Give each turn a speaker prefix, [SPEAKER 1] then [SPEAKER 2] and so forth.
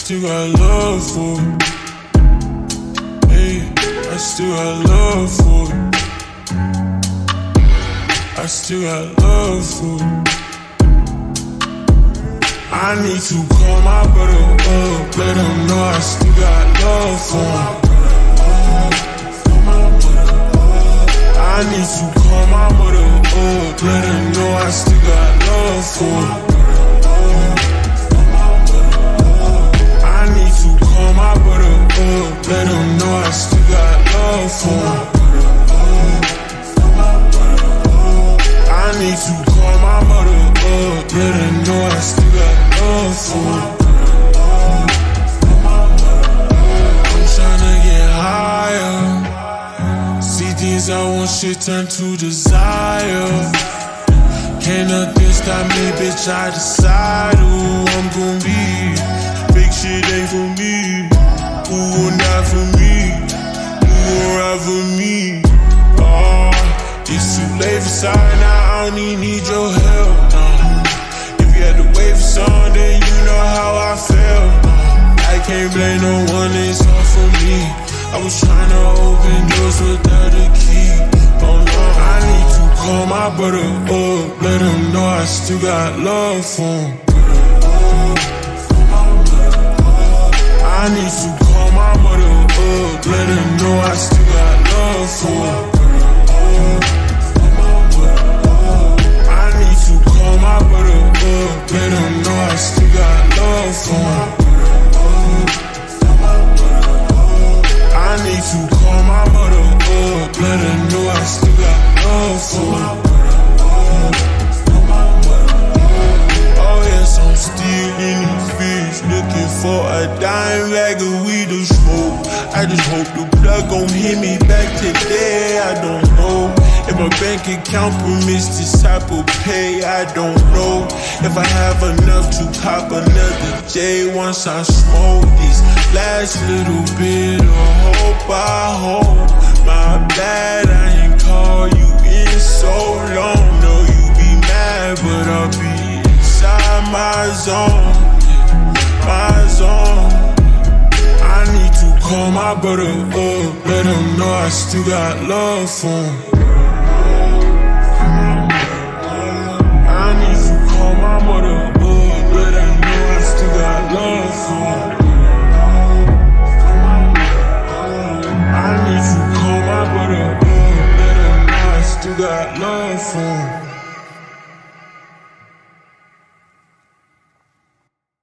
[SPEAKER 1] still got love for you. Hey, I still got love for you. I still got love for you. I need to call my brother up, let him know I still got love for him. I need to call my mother up, let her know I still got love for her. I need to call my brother up, let him know I still got love for him. I need to call my mother up, let her know I still got love for her. I'm tryna get higher. Things I want, shit turn to desire. Can't nothing stop me, bitch, I decide who I'm gon' be. Fake shit ain't for me. Who will not for me? Who will ride for me? Oh, it's too late for sign, now I don't even need your help. If you had to wait for something, then you know how I felt. I can't blame no one, it's all for me. I was trying to open doors without a key. Oh no, I need to call my brother up, let him know I still got love for him. I need to call my mother up, let him know I still got love for him. I need to call my brother up, let him know I still got love for him. I need to call my mother up, let her know I still got love for her. Oh yes, I'm still in this bitch, looking for a dime bag of weed to smoke. I just hope the plug gon' hit me back today, I don't know. If my bank account permits this type of pay, I don't know. If I have enough to pop another J once I smoke this last little bit of hope. I hope, my bad, I ain't call you in so long. No, you be mad, but I'll be inside my zone, my zone. I need to call my brother up, let him know I still got love for him.